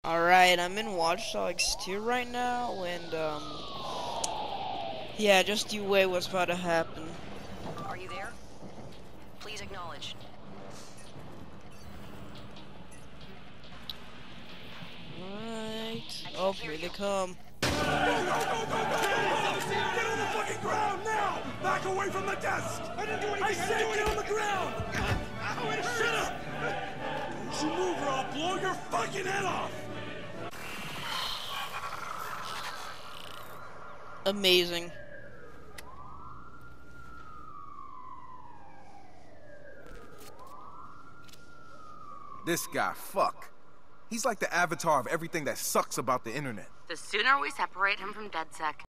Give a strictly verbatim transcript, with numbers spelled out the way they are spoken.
Alright, I'm in Watch Dogs two right now, and, um... yeah, just you wait what's about to happen. Are you there? Please acknowledge. Alright. Oh, here they come. Go, go, go, go, go! Get on the fucking ground now! Back away from the desk! I didn't do anything! I said get on the ground! Ow, it hurts! Shut up! Don't you move or I'll blow your fucking head off! Amazing. This guy, fuck. He's like the avatar of everything that sucks about the internet. The sooner we separate him from DedSec,